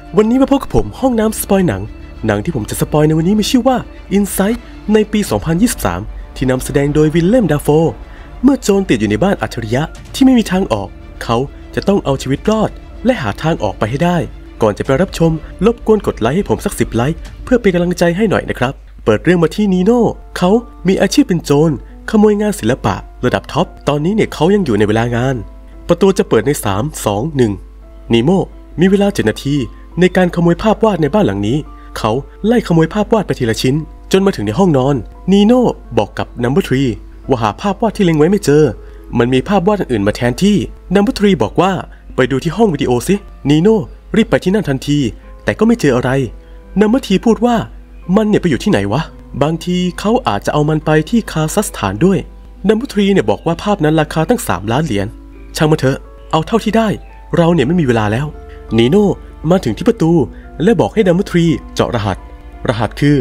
วันนี้มาพบกับผมห้องน้ำสปอยหนังที่ผมจะสปอยในวันนี้มีชื่อว่า Inside ในปี 2023 ที่นำแสดงโดยวิลเลม ดาโฟเมื่อโจรติดอยู่ในบ้านอัจฉริยะที่ไม่มีทางออกเขาจะต้องเอาชีวิตรอดและหาทางออกไปให้ได้ก่อนจะไปรับชมรบกวนกดไลค์ให้ผมสัก10 ไลค์เพื่อเป็นกำลังใจให้หน่อยนะครับเปิดเรื่องมาที่นีโน่เขามีอาชีพเป็นโจรขโมยงานศิลปะระดับท็อปตอนนี้เนี่ยเขายังอยู่ในเวลางานประตูจะเปิดใน3 2 1นีโม่มีเวลา7 นาทีในการขโมยภาพวาดในบ้านหลังนี้เขาไล่ขโมยภาพวาดไปทีละชิ้นจนมาถึงในห้องนอนนีโน่บอกกับนัมเบอร์3ว่าหาภาพวาดที่เล็งไว้ไม่เจอมันมีภาพวาดอื่นมาแทนที่นัมเบอร์3บอกว่าไปดูที่ห้องวิดีโอสินีโน่รีบไปที่นั่นทันทีแต่ก็ไม่เจออะไรนัมเบอร์3พูดว่ามันเนี่ยไปอยู่ที่ไหนวะบางทีเขาอาจจะเอามันไปที่คาซัคสถานด้วยนัมเบอร์3เนี่ยบอกว่าภาพนั้นราคาตั้ง3 ล้านเหรียญช่างมันเถอะเอาเท่าที่ได้เราเนี่ยไม่มีเวลาแล้วนีโน่มาถึงที่ประตูและบอกให้นัมเบอร์3เจาะรหัสคือ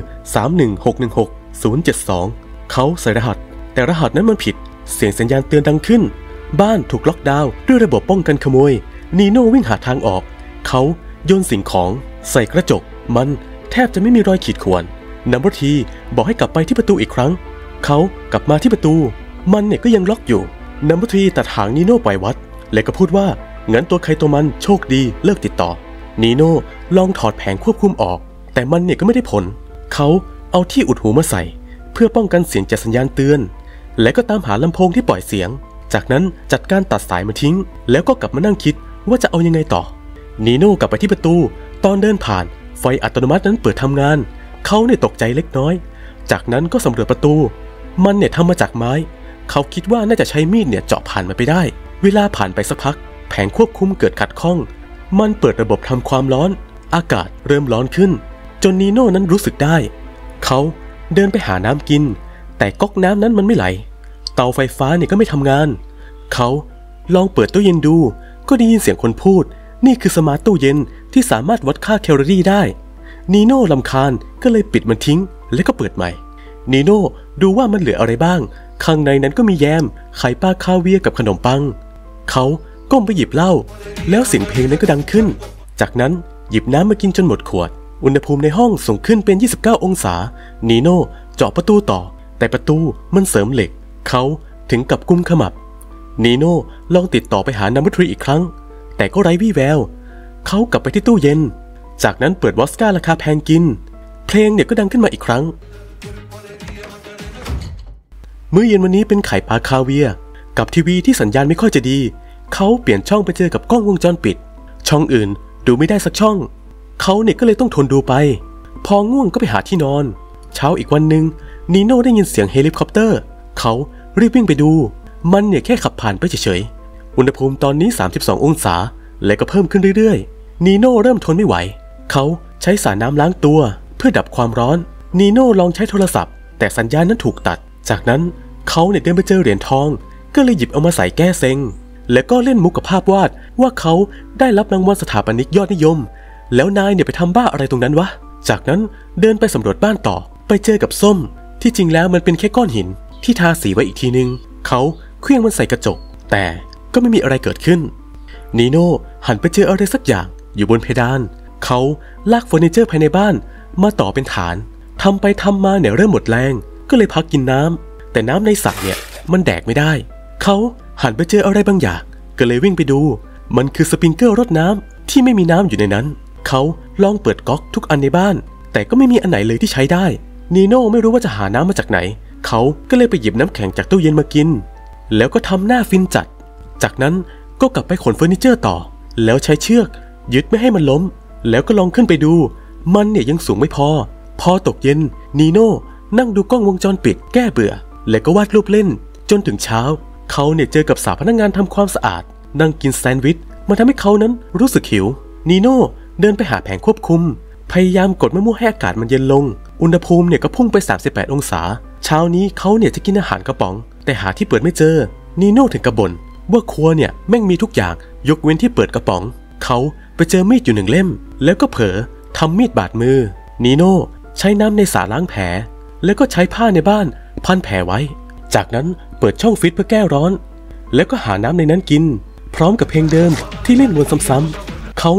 31616-072 เขาใส่รหัสแต่รหัสนั้นมันผิดเสียงสัญญาณเตือนดังขึ้นบ้านถูกล็อกดาวน์ด้วยระบบป้องกันขโมยนีโน่วิ่งหาทางออกเขาโยนสิ่งของใส่กระจกมันแทบจะไม่มีรอยขีดข่วนนัมเบอร์3บอกให้กลับไปที่ประตูอีกครั้งเขากลับมาที่ประตูมันเนี่ยก็ยังล็อกอยู่นัมเบอร์3ตัดหางนีโน่ปล่อยวัดและก็พูดว่างั้นตัวใครตัวมันโชคดีเลิกติดต่อนีโน่ลองถอดแผงควบคุมออกแต่มันเนี่ยก็ไม่ได้ผลเขาเอาที่อุดหูมาใส่เพื่อป้องกันเสียงจากสัญญาณเตือนและก็ตามหาลำโพงที่ปล่อยเสียงจากนั้นจัดการตัดสายมาทิ้งแล้วก็กลับมานั่งคิดว่าจะเอายังไงต่อนีโน่กลับไปที่ประตูตอนเดินผ่านไฟอัตโนมัตินั้นเปิดทำงานเขาเนี่ยตกใจเล็กน้อยจากนั้นก็สำรวจประตูมันเนี่ยทำมาจากไม้เขาคิดว่าน่าจะใช้มีดเนี่ยเจาะผ่านมันไปได้เวลาผ่านไปสักพักแผงควบคุมเกิดขัดข้องมันเปิดระบบทำความร้อนอากาศเริ่มร้อนขึ้นจนนีโน่นั้นรู้สึกได้เขาเดินไปหาน้ำกินแต่ก๊อกน้ำนั้นมันไม่ไหลเตาไฟฟ้าเนี่ยก็ไม่ทำงานเขาลองเปิดตู้เย็นดูก็ได้ยินเสียงคนพูดนี่คือสมาร์ตตู้เย็นที่สามารถวัดค่าแคลอรี่ได้นีโน่รำคาญก็เลยปิดมันทิ้งแล้วก็เปิดใหม่นีโน่ดูว่ามันเหลืออะไรบ้างข้างในนั้นก็มีแยมไข่ปลาคาเวียร์กับขนมปังเขาก้มไปหยิบเหล้าแล้วเสียงเพลงนั้นก็ดังขึ้นจากนั้นหยิบน้ำมากินจนหมดขวดอุณหภูมิในห้องสูงขึ้นเป็น29 องศานีโน่เจาะประตูต่อแต่ประตูมันเสริมเหล็กเขาถึงกับกุมขมับนีโน่ลองติดต่อไปหานัมเบอร์3อีกครั้งแต่ก็ไร้วี่แววเขากลับไปที่ตู้เย็นจากนั้นเปิดวอดก้าราคาแพงกินเพลงเนี่ยก็ดังขึ้นมาอีกครั้งมื้อเย็นวันนี้เป็นไข่ปลาคาเวียร์กับทีวีที่สัญญาณไม่ค่อยจะดีเขาเปลี่ยนช่องไปเจอกับกล้องวงจรปิดช่องอื่นดูไม่ได้สักช่องเขาเนี่ยก็เลยต้องทนดูไปพอง่วงก็ไปหาที่นอนเช้าอีกวันหนึ่งนีโน่ได้ยินเสียงเฮลิคอปเตอร์เขารีบวิ่งไปดูมันเนี่ยแค่ขับผ่านไปเฉยๆอุณหภูมิตอนนี้32 องศาและก็เพิ่มขึ้นเรื่อยๆนีโน่เริ่มทนไม่ไหวเขาใช้สารน้ำล้างตัวเพื่อดับความร้อนนีโน่ลองใช้โทรศัพท์แต่สัญญาณนั้นถูกตัดจากนั้นเขาเนี่ยเดินไปเจอเหรียญทองก็เลยหยิบเอามาใส่แก้เซ็งแล้วก็เล่นมุกกับภาพวาดว่าเขาได้รับรางวัลสถาปนิกยอดนิยมแล้วนายเนี่ยไปทำบ้าอะไรตรงนั้นวะจากนั้นเดินไปสำรวจบ้านต่อไปเจอกับส้มที่จริงแล้วมันเป็นแค่ก้อนหินที่ทาสีไว้อีกทีนึงเขาเคลื่อนมันใส่กระจกแต่ก็ไม่มีอะไรเกิดขึ้นนีโน่หันไปเจออะไรสักอย่างอยู่บนเพดานเขาลากเฟอร์นิเจอร์ภายในบ้านมาต่อเป็นฐานทำไปทำมาเนี่ยเริ่มหมดแรงก็เลยพักกินน้ำแต่น้ำในสระเนี่ยมันแดกไม่ได้เขาหันไปเจออะไรบางอย่างก็เลยวิ่งไปดูมันคือสปริงเกอร์รดน้ำที่ไม่มีน้ำอยู่ในนั้นเขาลองเปิดก๊อกทุกอันในบ้านแต่ก็ไม่มีอันไหนเลยที่ใช้ได้นีโน่ไม่รู้ว่าจะหาน้ำมาจากไหนเขาก็เลยไปหยิบน้ำแข็งจากตู้เย็นมากินแล้วก็ทำหน้าฟินจัดจากนั้นก็กลับไปขนเฟอร์นิเจอร์ต่อแล้วใช้เชือกยึดไม่ให้มันล้มแล้วก็ลองขึ้นไปดูมันเนี่ยยังสูงไม่พอตกเย็นนีโน่นั่งดูกล้องวงจรปิดแก้เบื่อแล้วก็วาดรูปเล่นจนถึงเช้าเขาเนี่ยเจอกับสาวพนักงานทำความสะอาดนั่งกินแซนด์วิชมันทำให้เขานั้นรู้สึกหิวนีโน่เดินไปหาแผงควบคุมพยายามกดมะม่วงให้อากาศมันเย็นลงอุณหภูมิเนี่ยก็พุ่งไป38 องศาเช้านี้เขาเนี่ยจะกินอาหารกระป๋องแต่หาที่เปิดไม่เจอนีโน่ถึงกระบ่นว่าครัวเนี่ยแม่งมีทุกอย่างยกเว้นที่เปิดกระป๋องเขาไปเจอมีดอยู่1 เล่มแล้วก็เผลอทำมีดบาดมือนีโน่ใช้น้ำในสระล้างแผลแล้วก็ใช้ผ้าในบ้านพันแผลไว้จากนั้นเปิดช่องฟิตเพื่อแก้ร้อนแล้วก็หาน้ำในนั้นกินพร้อมกับเพลงเดิมที่เล่นวนซ้ำๆเขาเนี่ย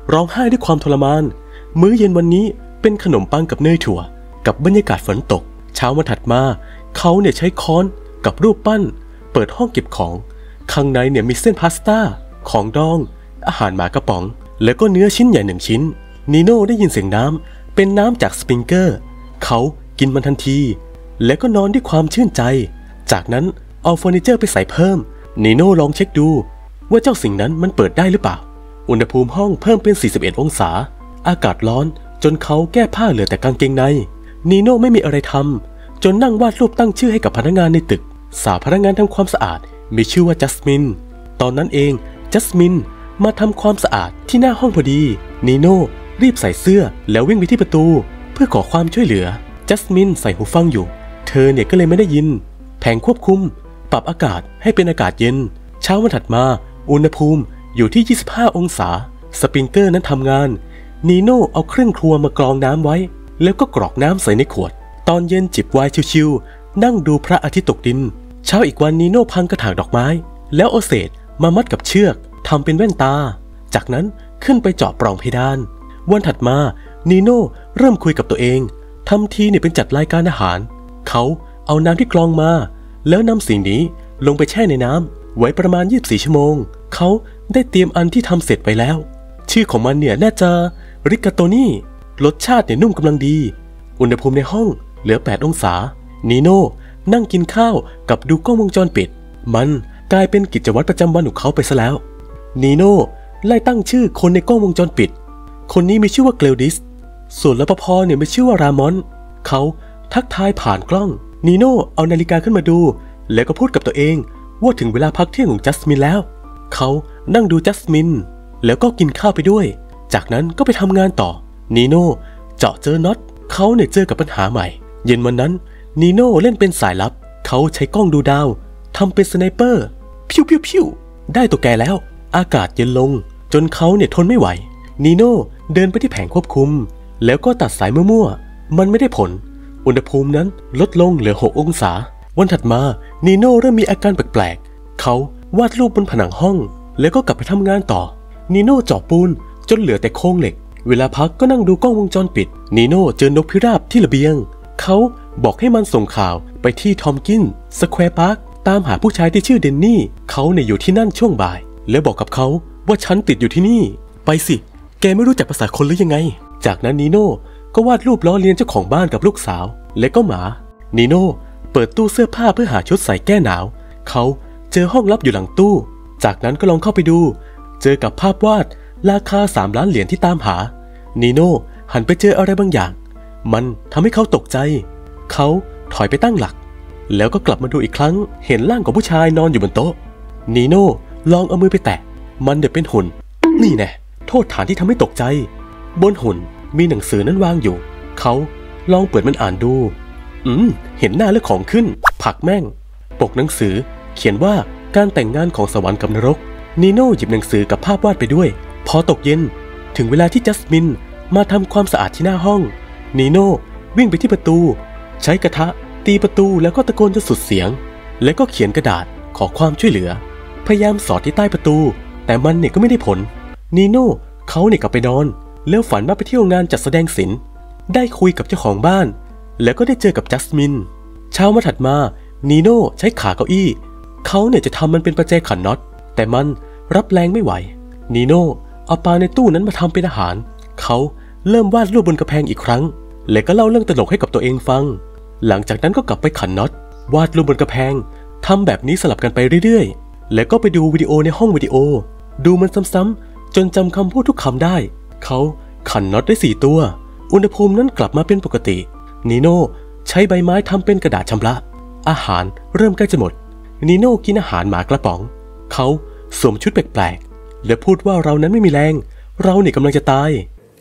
ร้องไห้ด้วยความทรมานมื้อเย็นวันนี้เป็นขนมปังกับเนยถั่วกับบรรยากาศฝนตกเช้าวันถัดมาเขาใช้ค้อนกับรูปปั้นเปิดห้องเก็บของข้างในมีเส้นพาสต้าของดองอาหารหมากระป๋องแล้วก็เนื้อชิ้นใหญ่1 ชิ้นนีโน่ได้ยินเสียงน้ำเป็นน้ำจากสปริงเกอร์เขากินมันทันทีแล้วก็นอนด้วยความชื่นใจจากนั้นเอาเฟอร์นิเจอร์ไปใส่เพิ่มนีโน่ลองเช็คดูว่าเจ้าสิ่งนั้นมันเปิดได้หรือเปล่าอุณหภูมิห้องเพิ่มเป็น41 องศาอากาศร้อนจนเขาแก้ผ้าเหลือแต่กางเกงในนีโน่ไม่มีอะไรทำจนนั่งวาดรูปตั้งชื่อให้กับพนักงานในตึกสาวพนักงานทำความสะอาดมีชื่อว่าจัสมินตอนนั้นเองจัสมินมาทำความสะอาดที่หน้าห้องพอดีนีโน่รีบใส่เสื้อแล้ววิ่งไปที่ประตูเพื่อขอความช่วยเหลือจัสมินใส่หูฟังอยู่เธอก็เลยไม่ได้ยินแผงควบคุมปรับอากาศให้เป็นอากาศเย็นเช้าวันถัดมาอุณหภูมิอยู่ที่25 องศาสปริงเกอร์นั้นทำงานนีโน่เอาเครื่องครัวมากรองน้ำไว้แล้วก็กรอกน้ำใส่ในขวดตอนเย็นจิบไวน์ชิวๆนั่งดูพระอาทิตย์ตกดินเช้าอีกวันนีโน่พังกระถางดอกไม้แล้วเอาเศษมามัดกับเชือกทำเป็นแว่นตาจากนั้นขึ้นไปเจาะปล่องเพดานวันถัดมานีโน่เริ่มคุยกับตัวเองทำทีเป็นจัดรายการอาหารเขาเอาน้ำที่กรองมาแล้วนำสิ่งนี้ลงไปแช่ในน้ำไว้ประมาณ24 ชั่วโมงเขาได้เตรียมอันที่ทำเสร็จไปแล้วชื่อของมันน่าจะริกาโตนี่รสชาตินุ่มกำลังดีอุณหภูมิในห้องเหลือ8 องศานีโน่นั่งกินข้าวกับดูกล้องวงจรปิดมันกลายเป็นกิจวัตรประจำวันของเขาไปซะแล้วนีโน่ไล่ตั้งชื่อคนในกล้องวงจรปิดคนนี้มีชื่อว่าเกลดิสส่วนรปภมีชื่อว่ารามอนเขาทักทายผ่านกล้องนีโน่เอานาฬิกาขึ้นมาดูแล้วก็พูดกับตัวเองว่าถึงเวลาพักเที่ยงของจัสมินแล้วเขานั่งดูจัสมินแล้วก็กินข้าวไปด้วยจากนั้นก็ไปทำงานต่อนีโน่เจาะเจอน็อตเขาเจอกับปัญหาใหม่เย็นวันนั้นนีโน่เล่นเป็นสายลับเขาใช้กล้องดูดาวทำเป็นสไนเปอร์พิ้วพิ้วพิ้วได้ตัวแกแล้วอากาศเย็นลงจนเขาทนไม่ไหวนีโน่เดินไปที่แผงควบคุมแล้วก็ตัดสายมั่วๆมันไม่ได้ผลอุณหภูมินั้นลดลงเหลือ6 องศาวันถัดมานีโน่เริ่มมีอาการแปลกๆเขาวาดรูปบนผนังห้องแล้วก็กลับไปทำงานต่อนีโน่เจาะปูนจนเหลือแต่โครงเหล็กเวลาพักก็นั่งดูกล้องวงจรปิดนีโน่เจอนกพิราบที่ระเบียงเขาบอกให้มันส่งข่าวไปที่ทอมกินสแควร์พาร์คตามหาผู้ชายที่ชื่อเดนนี่เขาอยู่ที่นั่นช่วงบ่ายแล้วบอกกับเขาว่าฉันติดอยู่ที่นี่ไปสิแกไม่รู้จักภาษาคนหรือยังไงจากนั้นนีโน่ก็วาดรูปล้อเลียนเจ้าของบ้านกับลูกสาวและก็หมานีโน่เปิดตู้เสื้อผ้าเพื่อหาชุดใส่แก้หนาวเขาเจอห้องลับอยู่หลังตู้จากนั้นก็ลองเข้าไปดูเจอกับภาพวาดราคา3 ล้านเหรียญที่ตามหานีโน่หันไปเจออะไรบางอย่างมันทำให้เขาตกใจเขาถอยไปตั้งหลักแล้วก็กลับมาดูอีกครั้งเห็นร่างของผู้ชายนอนอยู่บนโต๊ะนีโน่ลองเอามือไปแตะมันเป็นหุ่นนี่แน่โทษฐานที่ทำให้ตกใจบนหุ่นมีหนังสือนั้นวางอยู่เขาลองเปิดมันอ่านดูเห็นหน้าและของขึ้นผักแม่งปกหนังสือเขียนว่าการแต่งงานของสวรรค์กับนรกนีโน่หยิบหนังสือกับภาพวาดไปด้วยพอตกเย็นถึงเวลาที่จัสมินมาทำความสะอาดที่หน้าห้องนีโน่วิ่งไปที่ประตูใช้กระทะตีประตูแล้วก็ตะโกนจนสุดเสียงแล้วก็เขียนกระดาษขอความช่วยเหลือพยายามสอดที่ใต้ประตูแต่มันก็ไม่ได้ผลนีโน่เขากลับไปนอนแล้วฝันว่าไปเที่ยวงานจัดแสดงศิลป์ได้คุยกับเจ้าของบ้านแล้วก็ได้เจอกับจัสมินเช้ามาถัดมานีโน่ใช้ขาเก้าอี้เขาจะทำมันเป็นประแจขันน็อตแต่มันรับแรงไม่ไหวนีโน่เอาปลาในตู้นั้นมาทำเป็นอาหารเขาเริ่มวาดรูปบนกระแพงอีกครั้งและก็เล่าเรื่องตลกให้กับตัวเองฟังหลังจากนั้นก็กลับไปขันน็อตวาดรูปบนกระแพงทำแบบนี้สลับกันไปเรื่อยๆแล้วก็ไปดูวิดีโอในห้องวิดีโอดูมันซ้ำๆจนจำคำพูดทุกคำได้เขาขันน็อตได้4 ตัวอุณหภูมินั้นกลับมาเป็นปกตินีโน่ใช้ใบไม้ทำเป็นกระดาษชำระอาหารเริ่มใกล้จะหมดนีโน่กินอาหารหมากระป๋องเขาสวมชุดแปลกๆและพูดว่าเรานั้นไม่มีแรงเรากำลังจะตาย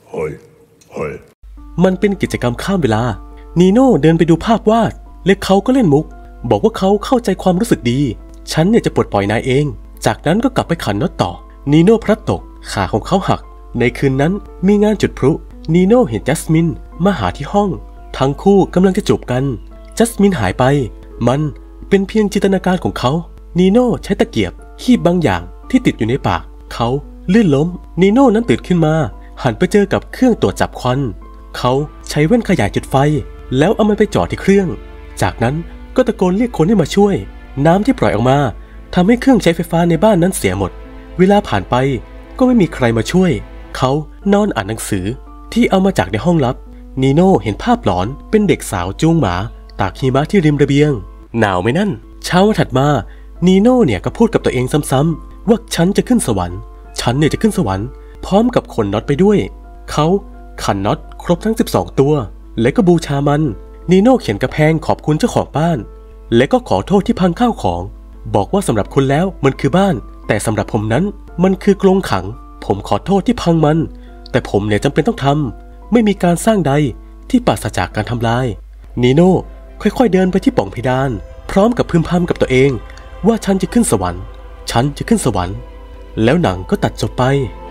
มันเป็นกิจกรรมข้ามเวลานีโน่เดินไปดูภาพวาดและเขาก็เล่นมุกบอกว่าเขาเข้าใจความรู้สึกดีฉันจะปลดปล่อยนายเองจากนั้นก็กลับไปขันน็อตต่อนีโน่พลัดตกขาของเขาหักในคืนนั้นมีงานจุดพลุนีโน่เห็นจัสมินมาหาที่ห้องทั้งคู่กำลังจะจูบกันจัสมินหายไปมันเป็นเพียงจินตนาการของเขานีโน่ใช้ตะเกียบคีบบางอย่างที่ติดอยู่ในปากเขาลื่นล้มนีโน่นั้นตื่นขึ้นมาหันไปเจอกับเครื่องตรวจจับควันเขาใช้แว่นขยายจุดไฟแล้วเอามันไปจ่อที่เครื่องจากนั้นก็ตะโกนเรียกคนให้มาช่วยน้ำที่ปล่อยออกมาทำให้เครื่องใช้ไฟฟ้าในบ้านนั้นเสียหมดเวลาผ่านไปก็ไม่มีใครมาช่วยเขานอนอ่านหนังสือที่เอามาจากในห้องลับนีโน่เห็นภาพหลอนเป็นเด็กสาวจูงหมาตากหิมะที่ริมระเบียงหนาวไหมนั่นเช้าวันถัดมานีโน่เนี่ยก็พูดกับตัวเองซ้ำๆว่าฉันจะขึ้นสวรรค์ฉันเนี่ยจะขึ้นสวรรค์พร้อมกับขนน็อตไปด้วยเขาขันน็อตครบทั้ง12ตัวและก็บูชามันนีโน่เขียนกระแพงขอบคุณเจ้าของบ้านและก็ขอโทษที่พังข้าวของบอกว่าสำหรับคุณแล้วมันคือบ้านแต่สำหรับผมนั้นมันคือกรงขังผมขอโทษที่พังมันแต่ผมเนี่ยจำเป็นต้องทำไม่มีการสร้างใดที่ปราศจากการทำลายนีโน่ค่อยๆเดินไปที่ปล่องเพดานพร้อมกับพึมพำกับตัวเองว่าฉันจะขึ้นสวรรค์ฉันจะขึ้นสวรรค์แล้วหนังก็ตัดจบไป